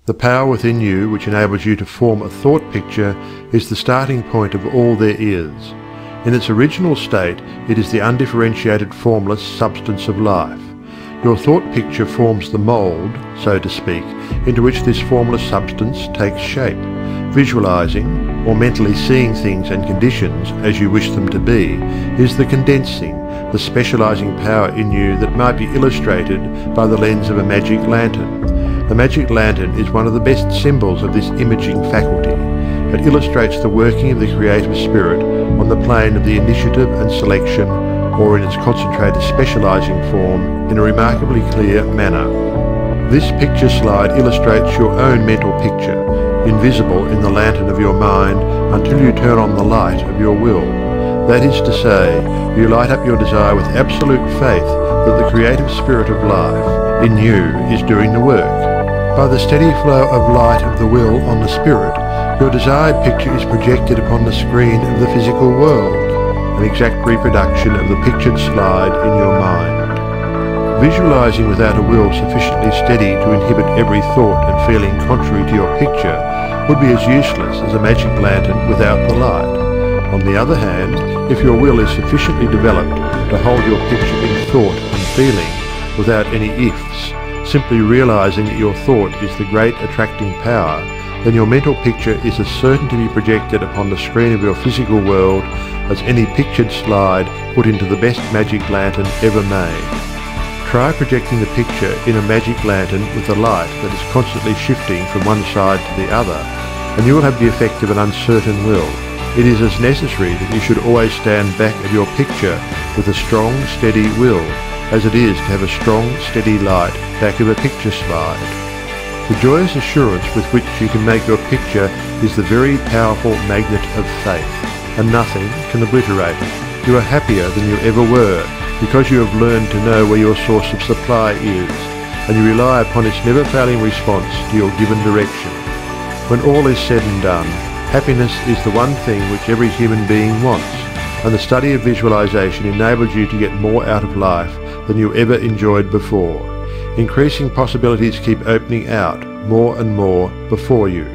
The power within you which enables you to form a thought picture is the starting point of all there is. In its original state, it is the undifferentiated formless substance of life. Your thought picture forms the mould, so to speak, into which this formless substance takes shape. Visualizing, or mentally seeing things and conditions as you wish them to be, is the condensing, the specializing power in you that might be illustrated by the lens of a magic lantern. The magic lantern is one of the best symbols of this imaging faculty. It illustrates the working of the creative spirit on the plane of the initiative and selection, or in its concentrated specializing form, in a remarkably clear manner. This picture slide illustrates your own mental picture, invisible in the lantern of your mind until you turn on the light of your will. That is to say, you light up your desire with absolute faith that the creative spirit of life in you is doing the work. By the steady flow of light of the will on the spirit, your desired picture is projected upon the screen of the physical world, an exact reproduction of the pictured slide in your mind. Visualizing without a will sufficiently steady to inhibit every thought and feeling contrary to your picture would be as useless as a magic lantern without the light. On the other hand, if your will is sufficiently developed to hold your picture in thought and feeling without any ifs, simply realizing that your thought is the great attracting power, then your mental picture is as certain to be projected upon the screen of your physical world as any pictured slide put into the best magic lantern ever made. Try projecting the picture in a magic lantern with a light that is constantly shifting from one side to the other, and you will have the effect of an uncertain will. It is as necessary that you should always stand back of your picture with a strong, steady will, as it is to have a strong, steady light back of a picture slide. The joyous assurance with which you can make your picture is the very powerful magnet of faith, and nothing can obliterate it. You are happier than you ever were, because you have learned to know where your source of supply is, and you rely upon its never-failing response to your given direction. When all is said and done, happiness is the one thing which every human being wants, and the study of visualization enables you to get more out of life than you ever enjoyed before. Increasing possibilities keep opening out more and more before you.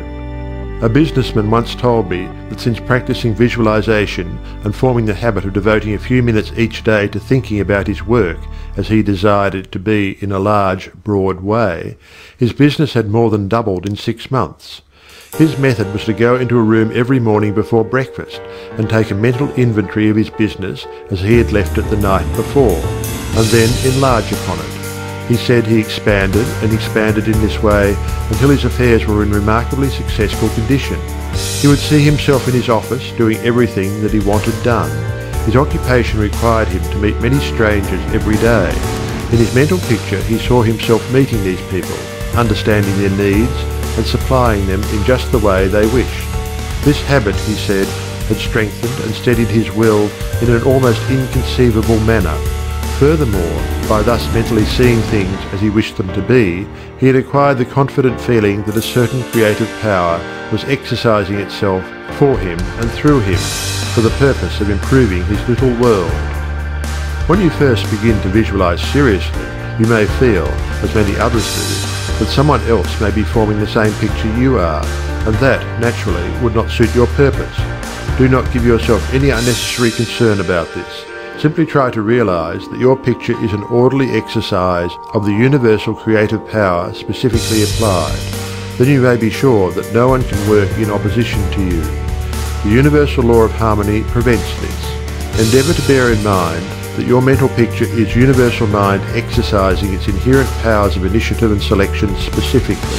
A businessman once told me that since practicing visualization and forming the habit of devoting a few minutes each day to thinking about his work as he desired it to be in a large, broad way, his business had more than doubled in 6 months. His method was to go into a room every morning before breakfast and take a mental inventory of his business as he had left it the night before, and then enlarge upon it. He said he expanded and expanded in this way until his affairs were in remarkably successful condition. He would see himself in his office doing everything that he wanted done. His occupation required him to meet many strangers every day. In his mental picture he saw himself meeting these people, understanding their needs and supplying them in just the way they wished. This habit, he said, had strengthened and steadied his will in an almost inconceivable manner. Furthermore, by thus mentally seeing things as he wished them to be, he had acquired the confident feeling that a certain creative power was exercising itself for him and through him for the purpose of improving his little world. When you first begin to visualize seriously, you may feel, as many others do, that someone else may be forming the same picture you are, and that, naturally, would not suit your purpose. Do not give yourself any unnecessary concern about this. Simply try to realize that your picture is an orderly exercise of the universal creative power specifically applied. Then you may be sure that no one can work in opposition to you. The universal law of harmony prevents this. Endeavor to bear in mind that your mental picture is universal mind exercising its inherent powers of initiative and selection specifically.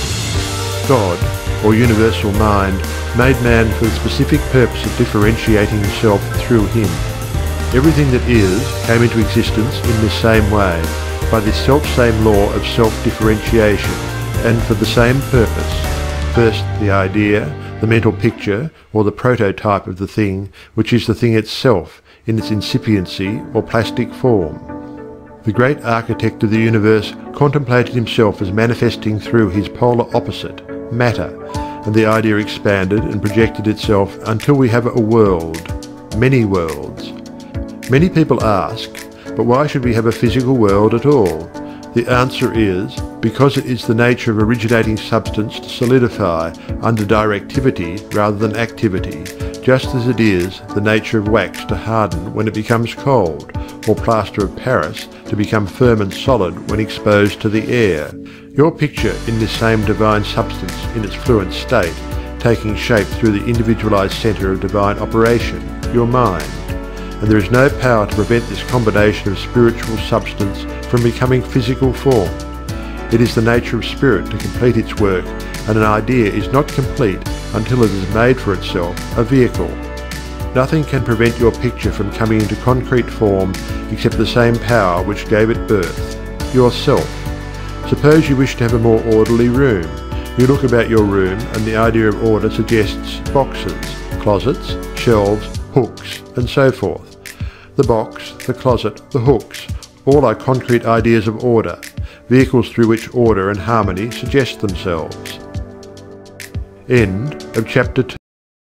God, or universal mind, made man for the specific purpose of differentiating himself through him. Everything that is came into existence in this same way, by this self-same law of self-differentiation, and for the same purpose. First the idea, the mental picture, or the prototype of the thing, which is the thing itself, in its incipiency or plastic form. The great architect of the universe contemplated himself as manifesting through his polar opposite, matter, and the idea expanded and projected itself until we have a world, many worlds. Many people ask, but why should we have a physical world at all? The answer is because it is the nature of originating substance to solidify under directivity rather than activity, just as it is the nature of wax to harden when it becomes cold, or plaster of Paris to become firm and solid when exposed to the air. Your picture in this same divine substance in its fluent state, taking shape through the individualized center of divine operation, your mind. And there is no power to prevent this combination of spiritual substance from becoming physical form. It is the nature of spirit to complete its work, and an idea is not complete until it has made for itself a vehicle. Nothing can prevent your picture from coming into concrete form except the same power which gave it birth, yourself. Suppose you wish to have a more orderly room. You look about your room and the idea of order suggests boxes, closets, shelves, hooks, and so forth. The box, the closet, the hooks, all are concrete ideas of order, vehicles through which order and harmony suggest themselves. End of chapter 2.